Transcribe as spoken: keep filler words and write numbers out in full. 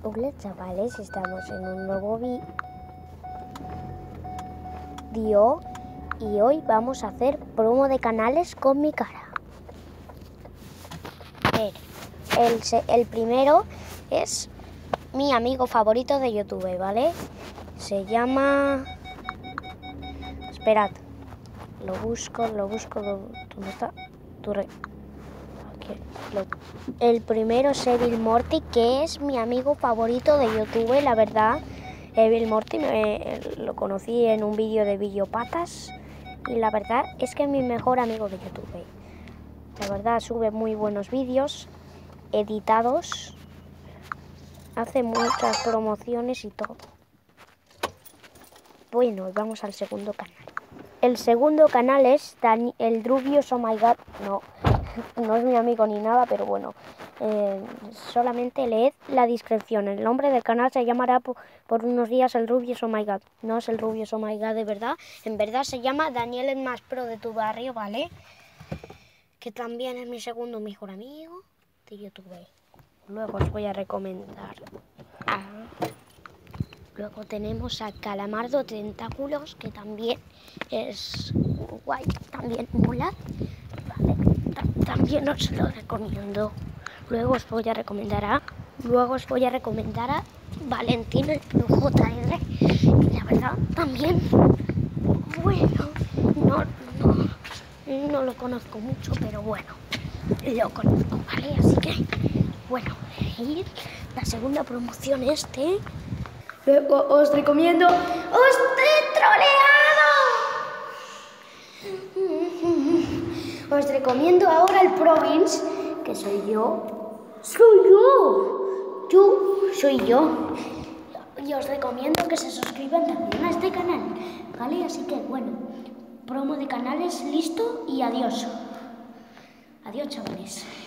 Hola chavales, estamos en un nuevo vídeo y hoy vamos a hacer promo de canales con mi cara. A ver, el, el primero es mi amigo favorito de YouTube, ¿vale? Se llama... Esperad, lo busco, lo busco, lo... ¿dónde está? Tu re... El primero es Evil Morty, que es mi amigo favorito de YouTube, la verdad. Evil Morty me, lo conocí en un vídeo de Videopatas y la verdad es que es mi mejor amigo de YouTube. La verdad sube muy buenos vídeos, editados, hace muchas promociones y todo. Bueno, vamos al segundo canal. El segundo canal es Dani, el Rubius Oh My God. No, no es mi amigo ni nada, pero bueno, eh, solamente leed la descripción. El nombre del canal se llamará por, por unos días el Rubius Oh My God. No es el Rubius Oh My God de verdad. En verdad se llama Daniel el más pro de tu barrio, ¿vale? Que también es mi segundo mejor amigo de YouTube. Luego os voy a recomendar a... Luego tenemos a Calamardo Tentáculos, que también es guay, también mola. Vale, también os lo recomiendo. Luego os voy a recomendar a... Luego os voy a recomendar a Valentín el Pro J R, que la verdad también, bueno, no, no, no lo conozco mucho, pero bueno, lo conozco, ¿vale? Así que, bueno, y la segunda promoción este... Luego os recomiendo... ¡Os he troleado! Os recomiendo ahora el Province, que soy yo. ¡Soy yo! Yo soy yo. Y os recomiendo que se suscriban también a este canal, ¿vale? Así que, bueno, promo de canales listo y adiós. Adiós, chavales.